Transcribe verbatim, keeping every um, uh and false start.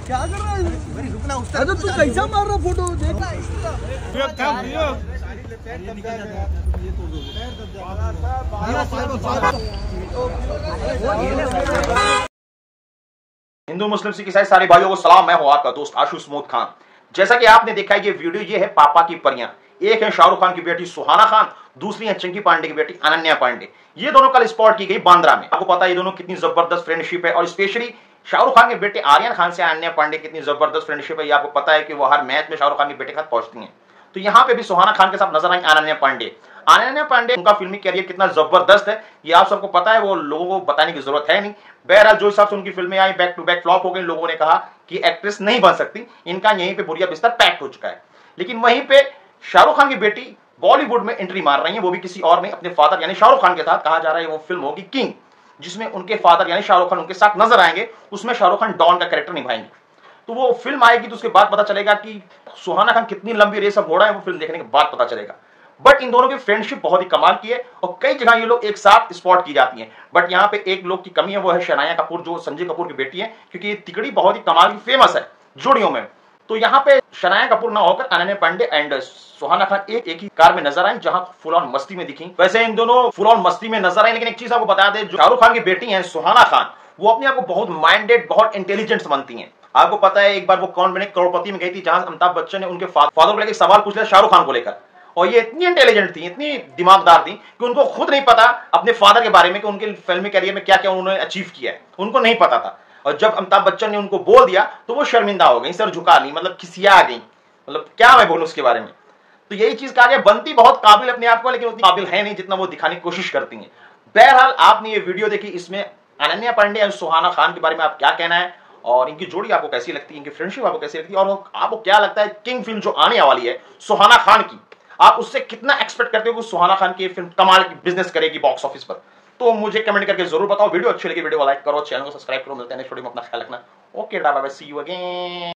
क्या कर रहा है? रुकना उस तरह। तू कैसा मार रहा फोटो देख। हिंदू मुस्लिम सिख ईसाई सारे भाइयों को सलाम। मैं हूं आपका दोस्त आशु स्मूथ खान। जैसा कि आपने देखा है ये वीडियो, ये है पापा की परियां। एक है शाहरुख खान की बेटी सुहाना खान, दूसरी है चंकी पांडे की बेटी अनन्या पांडे। ये दोनों कल स्पॉट की गई बांद्रा में। आपको पता है ये दोनों कितनी जबरदस्त फ्रेंडशिप है, और स्पेशली शाहरुख खान के बेटे आर्यन खान से अनन्या पांडे कितनी जबरदस्त फ्रेंडशिप है। ये आपको पता है कि वो हर मैच में शाहरुख खान के बेटे के साथ पहुंचती हैं। तो यहाँ पे भी सुहाना खान के साथ नजर आई अनन्या पांडे। अनन्या पांडे, उनका फिल्मी कैरियर कितना जबरदस्त है ये आप सबको पता है, वो लोगों को बताने की जरूरत है नहीं। बहरहाल जो हिसाब से उनकी फिल्में आई बैक टू बैक फ्लॉप हो गई, लोगों ने कहा कि एक्ट्रेस नहीं बन सकती, इनका यहीं पे बुरिया बिस्तर पैक हो चुका है। लेकिन वहीं पे शाहरुख खान की बेटी बॉलीवुड में एंट्री मार रही है, वो भी किसी और नहीं, अपने फादर यानी शाहरुख खान के साथ। कहा जा रहा है वो फिल्म होगी किंग, जिसमें उनके फादर यानी शाहरुख खान उनके साथ नजर आएंगे। उसमें शाहरुख खान डॉन का कैरेक्टर निभाएंगे। तो वो फिल्म आएगी तो उसके बाद पता चलेगा कि सुहाना खान कितनी लंबी रेस अब घोड़ा है, वो फिल्म देखने के बाद पता चलेगा। बट इन दोनों की फ्रेंडशिप बहुत ही कमाल की है, और कई जगह ये लोग एक साथ स्पॉट की जाती हैं। बट यहाँ पे एक लोग की कमी है, वो है शनाया कपूर, जो संजय कपूर की बेटी है, क्योंकि ये तिकड़ी बहुत ही कमाल की फेमस है जोड़ियों में। तो यहाँ पे शनाया कपूर ना होकर अनन्या पांडे एंड सुहाना खान एक एक ही कार में नजर आई, जहां फुल ऑन मस्ती में दिखी। वैसे इन दोनों फुल ऑन मस्ती में नजर आई, लेकिन एक चीज आपको बता दें, जो शाहरुख खान की बेटी है सुहाना खान, वो अपने आप को बहुत माइंडेड, बहुत इंटेलिजेंट समझती हैं। आपको पता है एक बार वो कौन बने करोड़पति में गई थी, जहां अमिताभ बच्चन ने उनके फादर को लेकर सवाल पूछ लिया शाहरुख खान को लेकर, और ये इतनी इंटेलिजेंट थी, इतनी दिमागदार थी कि उनको खुद नहीं पता अपने फादर के बारे में कि उनके फिल्मी कैरियर में क्या क्या उन्होंने अचीव किया है, उनको नहीं पता था। और जब अमिताभ बच्चन ने उनको बोल दिया तो वो शर्मिंदा हो गई, सर झुका नहीं, मतलब खिसिया गई, मतलब क्या मैं बोलूं उसके बारे में। तो यही चीज कहा गया, बनती बहुत काबिल अपने आप को, लेकिन उतनी काबिल है नहीं जितना वो दिखाने की कोशिश करती हैं। बहरहाल आपने ये वीडियो देखी, इसमें अनन्या पांडे और सुहाना खान के बारे में आप क्या कहना है, और इनकी जोड़ी आपको कैसी लगती है, इनकी फ्रेंडशिप आपको कैसी लगती है, और आपको क्या लगता है किंग फिल्म जो आने वाली है सुहाना खान की, आप उससे कितना एक्सपेक्ट करते हो कि सुहाना खान की फिल्म कमाल की बिजनेस करेगी बॉक्स ऑफिस पर। तो मुझे कमेंट करके जरूर बताओ। वीडियो अच्छी लगी वीडियो को लाइक करो, चैनल को सब्सक्राइब करो। मिलते हैं नेक्स्ट वीडियो में, अपना ख्याल रखना। Okay, bye bye, see you again.